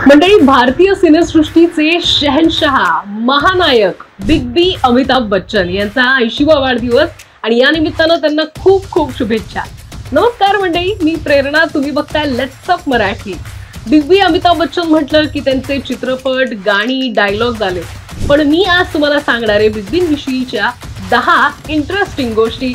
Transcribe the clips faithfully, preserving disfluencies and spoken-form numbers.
मंडळी, भारतीय सिनेसृष्टीचे शहंशहा महानायक बिग बी अमिताभ बच्चन यांचा ऐंशीवा वाढदिवस आणि या निमित्तानं त्यांना खूप खूप शुभेच्छा. नमस्कार मंडळी, मी प्रेरणा. तुम्ही बघताय let's up Marathi. Big B Amitabh Bachchan म्हटलं की त्यांचे चित्रपट, गाणी, डायलॉग आले. पण मी आज तुम्हाला सांगणार आहे बिग बी विषयीच्या दहा इंटरेस्टिंग गोष्टी.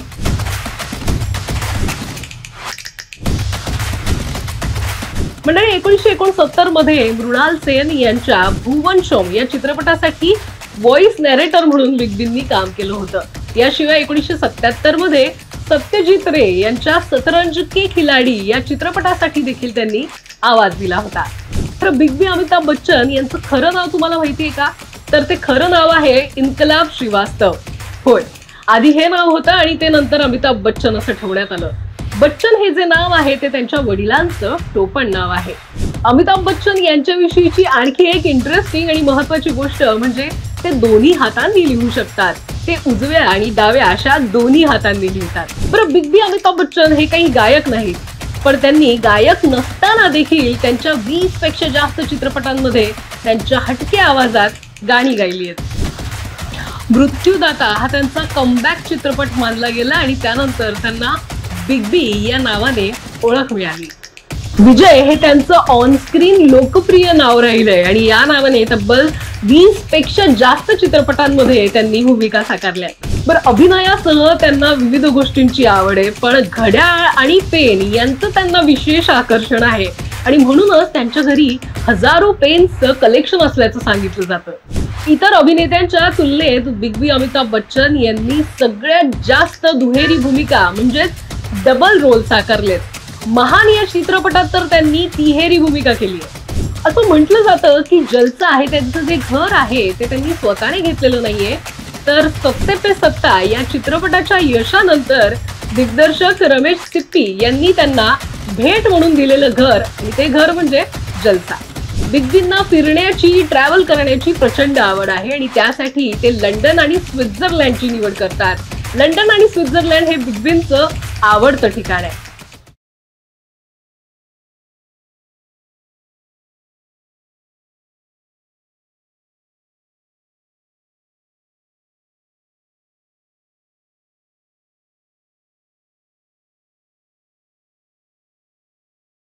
मंडळी, एकोणीसशे एकोणसत्तर मध्ये मृणाल सेन यांच्या भुवन शोम या चित्रपटासाठी व्हॉइस नॅरेटर म्हणून बिग बींनी काम केलं होतं. याशिवाय एकोणीसशे सत्याहत्तर मध्ये सत्यजित रे यांच्या शतरंज के खिलाडी या चित्रपटासाठी देखील त्यांनी आवाज दिला होता. तर बिग बी अमिताभ बच्चन यांचं खरं नाव तुम्हाला माहिती आहे का? तर ते खरं नाव आहे इन्कलाब श्रीवास्तव. होय, आधी हे नाव होतं आणि ते नंतर अमिताभ बच्चन असं ठेवण्यात आलं. बच्चन हे जे नाव आहे ते त्यांच्या वडिलांचं टोपण नाव आहे. अमिताभ बच्चन यांच्याविषयीची आणखी एक इंटरेस्टिंग आणि महत्वाची गोष्ट म्हणजे ते दोन्ही हातांनी लिहू शकतात. ते उजव्या आणि डाव्या अशा दोन्ही हातांनी लिहितात. बरं, बिग बी अमिताभ बच्चन हे काही गायक नाहीत, पण त्यांनी गायक नसताना देखील त्यांच्या वीस पेक्षा जास्त चित्रपटांमध्ये त्यांच्या हटक्या आवाजात गाणी गायली आहेत. मृत्यूदाता हा त्यांचा कमबॅक चित्रपट मानला गेला आणि त्यानंतर त्यांना बिग बी या नावाने ओळख मिळाली. विजय हे त्यांचं ऑन स्क्रीन लोकप्रिय नाव राहिलंय आणि या नावाने तब्बल वीस पेक्षा जास्त चित्रपटांमध्ये त्यांनी भूमिका साकारल्या. बरं, अभिनयासह त्यांना विविध गोष्टींची आवड आहे, पण घड्याळ आणि पेन यांचं त्यांना विशेष आकर्षण आहे आणि म्हणूनच त्यांच्या घरी हजारो पेन्सचं कलेक्शन असल्याचं सांगितलं जातं. इतर अभिनेत्यांच्या तुलनेत बिग बी अमिताभ बच्चन यांनी सगळ्यात जास्त दुहेरी भूमिका म्हणजेच डबल रोल साकारलेत. महान या चित्रपटात तर त्यांनी तिहेरी भूमिका केली आहे. असं म्हटलं जातं की जलसा आहे त्यांचं जे घर आहे ते त्यांनी स्वतःने घेतलेलं नाहीये, तर सत्ते पे सत्ता या चित्रपटाच्या यशानंतर दिग्दर्शक रमेश सिप्पी यांनी त्यांना भेट म्हणून दिलेलं घर आणि ते घर म्हणजे जलसा. बिग बींना फिरण्याची, ट्रॅव्हल करण्याची प्रचंड आवड आहे आणि त्यासाठी ते लंडन आणि स्वित्झर्लंडची निवड करतात. लंडन आणि स्वित्झर्लंड हे बिग बींचं आवडतं ठिकाण आहे.